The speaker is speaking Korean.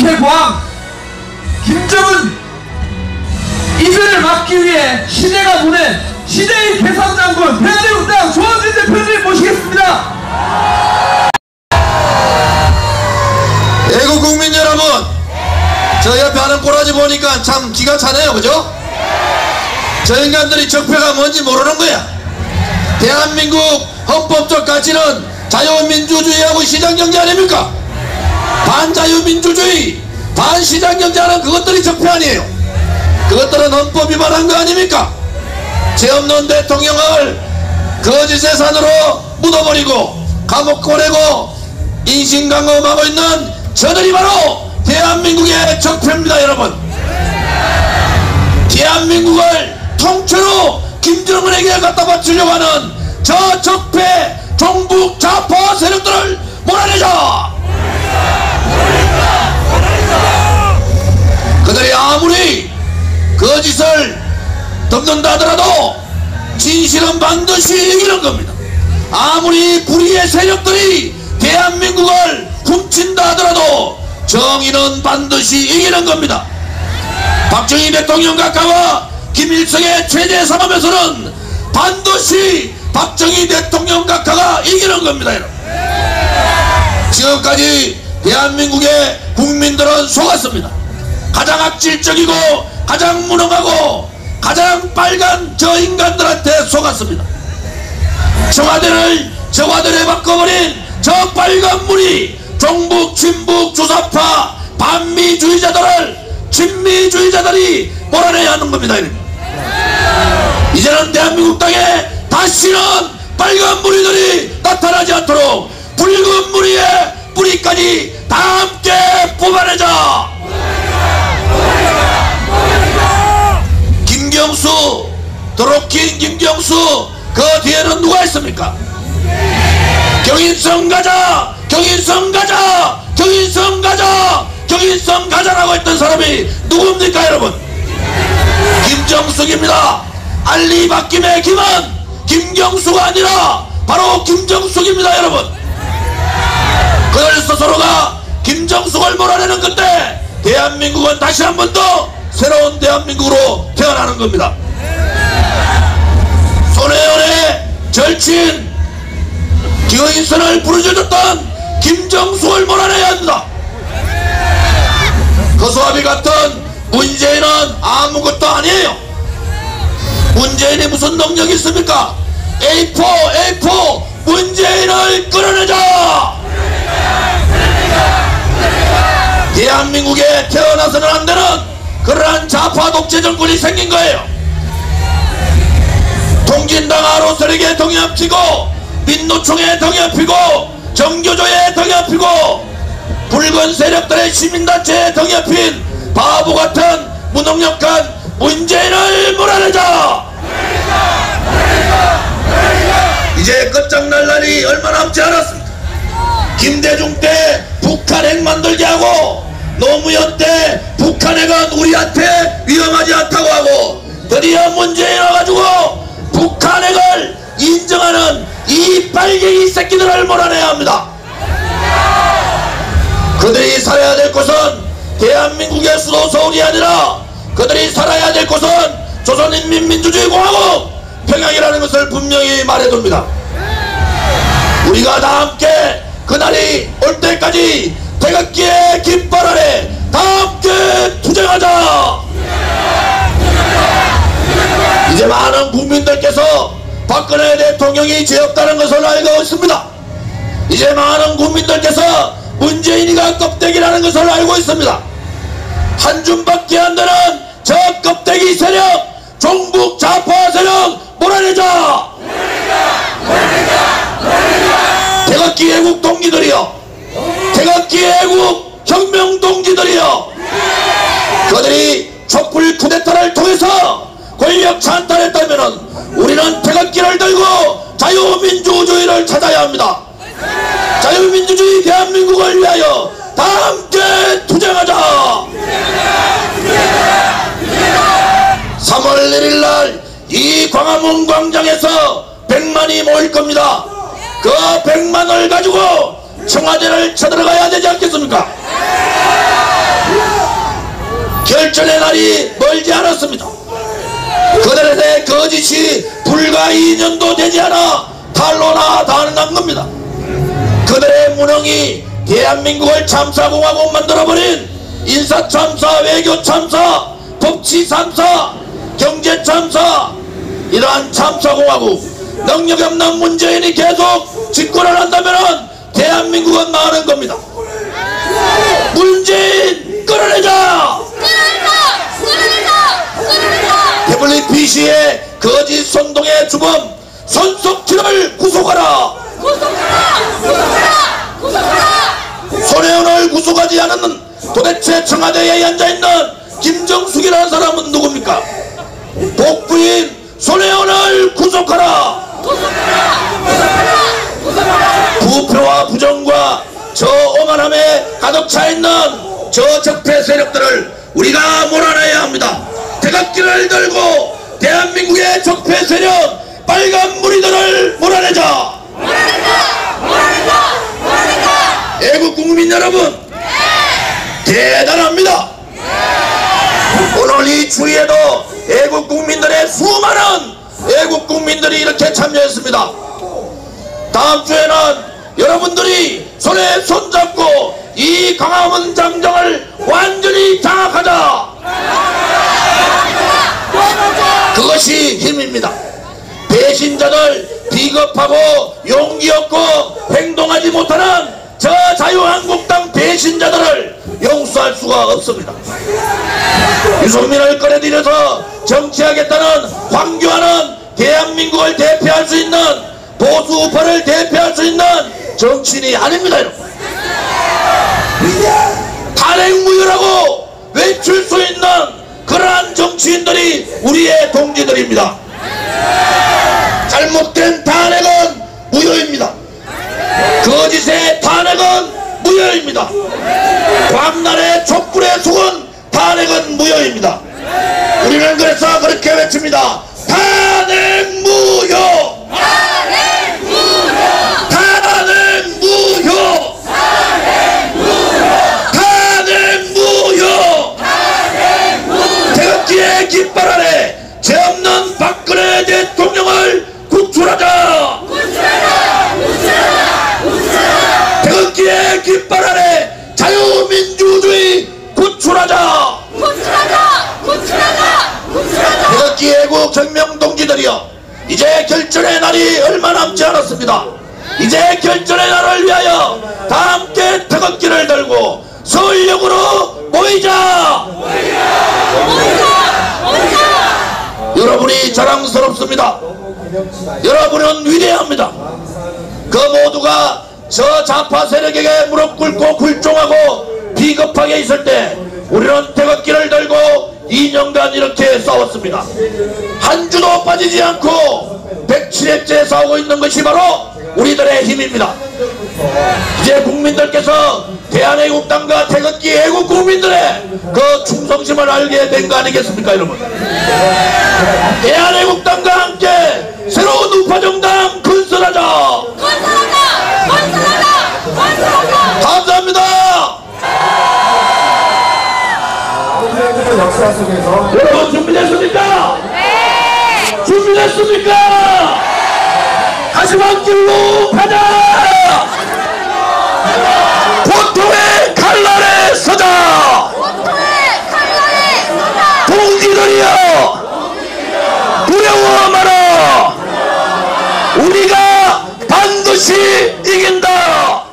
김태광, 김정은 이들을 막기 위해 시대가 보낸 시대의 개성장군 대한민국당 조원진 대표님 모시겠습니다. 애국 국민 여러분, 저 옆에 하는 꼬라지 보니까 참 기가 차네요, 그죠? 저 인간들이 적폐가 뭔지 모르는 거야. 대한민국 헌법적 가치는 자유민주주의하고 시장경제 아닙니까? 반자유민주주의, 반시장경제하는 그것들이 적폐 아니에요. 그것들은 헌법 위반한 거 아닙니까? 죄 없는 대통령을 거짓의 산으로 묻어버리고 감옥 보내고 인신강업하고 있는 저들이 바로 대한민국의 적폐입니다. 여러분, 대한민국을 통째로 김정은에게 갖다 바치려고 하는 저 적폐 종북 좌파 세력들을 몰아내자. 그들이 아무리 거짓을 덮는다 하더라도 진실은 반드시 이기는 겁니다. 아무리 불의의 세력들이 대한민국을 훔친다 하더라도 정의는 반드시 이기는 겁니다. 박정희 대통령 각하와 김일성의 최대 싸움에서는 반드시 박정희 대통령 각하가 이기는 겁니다. 여러분, 지금까지 대한민국의 국민들은 속았습니다. 가장 악질적이고 가장 무능하고 가장 빨간 저 인간들한테 속았습니다. 청와대를 저와대로 바꿔버린 저 빨간 물이 종북, 친북, 주사파, 반미주의자들을 친미주의자들이 몰아내야 하는 겁니다. 이제는 대한민국 땅에 다시는 빨간 무리들이 나타나지 않도록 붉은 무리의 뿌리까지 다 함께 뽑아내자. 김경수, 드로킨 김경수, 그 뒤에는 누가 있습니까? 경인성 가자, 경인성 가자, 경인성 가자, 경인성 가자라고 했던 사람이 누굽니까 여러분? 김정숙입니다. 알리바김의 김은 김경수가 아니라 바로 김정숙입니다. 여러분, 그들 스스로가 김정숙을 몰아내는 건데 대한민국은 다시 한 번 더 새로운 대한민국으로 태어나는 겁니다. 손혜원의 절친 기어인선을 부르짖었던 김정숙을 몰아내야 합니다. 허수아비 같은 문재인은 아무것도 아니에요. 문재인이 무슨 능력이 있습니까? A4 문재인을 끌어내자. 대한민국에 태어나서는 안 되는 그러한 좌파 독재 정권이 생긴 거예요. 통진당 아로셀에게 동의합치고 민노총에 동의합치고 정교조에 동의합치고 붉은 세력들의 시민단체에 동의합힌 바보같은 무능력한 문재인을 몰아내자. 이제 끝장날 날이 얼마 남지 않았습니다. 김대중 때 북한핵 만들게 하고 노무현 때 북한핵은 우리한테 위험하지 않다고 하고 드디어 문재인 와가지고 북한핵을 인정하는 이 빨갱이 새끼들을 몰아내야 합니다. 그들이 살아야 될 곳은 대한민국의 수도 서울이 아니라 그들이 살아야 될 곳은 조선인민민주주의공화국 평양이라는 것을 분명히 말해둡니다. 우리가 다 함께 그날이 올 때까지 태극기의 깃발 아래 다 함께 투쟁하자. 이제 많은 국민들께서 박근혜 대통령이 죄 없다는 것을 알고 있습니다. 이제 많은 국민들께서 문재인이가 껍데기라는 것을 알고 있습니다. 한 줌밖에 안 되는 저 껍데기 세력, 종북 좌파 세력 몰아내자. 태극기 애국 동지들이여, 태극기 애국 혁명 동지들이여, 그들이 촛불 쿠데타를 통해서 권력 찬탈했다면은 우리는 태극기를 들고 자유민주주의를 찾아야 합니다. 자유민주주의 대한민국을 위하여 다 함께 투쟁하자. 3월 1일날 이 광화문 광장에서 100만이 모일 겁니다. 그 100만을 가지고 청와대를 쳐들어가야 되지 않겠습니까? 결전의 날이 멀지 않았습니다. 그들의 거짓이 불과 2년도 되지 않아 탄로나 가능한 겁니다. 그들의 무능이 대한민국을 참사공화국 만들어버린 인사참사, 외교참사, 법치참사, 경제참사, 이러한 참사공화국 능력이 없는 문재인이 계속 집권을 한다면 대한민국은 망하는 겁니다. 문재인 끌어내자! 태블릿 PC의 거짓 선동의 주범 손석희를 구속하라! 손혜원을 구속하지 않은 도대체 청와대에 앉아있는 김정숙이라는 사람은 누굽니까? 복부인 손혜원을 구속하라! 부표와 부정과 저 오만함에 가득 차있는 저 적폐 세력들을 우리가 몰아내야 합니다. 태극기를 들고 대한민국의 적폐 세력 빨간 무리들을 몰아내자! 애국 국민 여러분, 대단합니다. 오늘 이 추위에도 애국 국민들의 수많은 애국 국민들이 이렇게 참여했습니다. 다음 주에는 여러분들이 손에 손잡고 이 광화문 장정을 완전히 장악하자! 그것이 힘입니다. 배신자들, 비겁하고 용기 없고 행동하지 못하는 저 자유한국당 배신자들을 용서할 수가 없습니다. 유승민을 끌어들여서 정치하겠다는 황교안은 대한민국을 대표할 수 있는 보수 우파를 대표할 수 있는 정치인이 아닙니다. 여러분. 탄핵무효라고 외칠 수 있는 그러한 정치인들이 우리의 동지들입니다. 잘못된 탄핵은 무효입니다. 거짓의 탄핵은 무효입니다. 광란의 촛불에 속은 탄핵은 무효입니다. 우리는 그래서 그렇게 외칩니다. 탄핵 무효! 탄핵 무효! 탄핵 무효! 탄핵 무효! 탄핵 무효! 태극기의 깃발 아래 죄 없는 박근혜 대통령을 구출하자! 태극기의 깃발 아래 자유민주주의 구출하자! 태극기 애국 혁명동지들이여, 이제 결전의 날이 얼마 남지 않았습니다. 이제 결전의 날을 위하여 다 함께 태극기를 들고 서울역으로 모이자! 여러분이 자랑스럽습니다. 여러분은 위대합니다. 그 모두가 저 좌파 세력에게 무릎 꿇고 굴종하고 비겁하게 있을 때 우리는 태극기를 들고 2년간 이렇게 싸웠습니다. 한 주도 빠지지 않고 107회째 싸우고 있는 것이 바로 우리들의 힘입니다. 이제 국민들께서 대한애국당과 태극기 애국 국민들의 그 충성심을 알게 된 거 아니겠습니까, 여러분? 대한애국당과 함께 새로운 우파정당 건설하자! 감사합니다. 여러분 준비됐습니까? 네. 준비됐습니까? 다시만 길로 가자. 고통의 칼날에 서자. 동지들이여, 두려워 마라. 우리가 반드시 이긴다.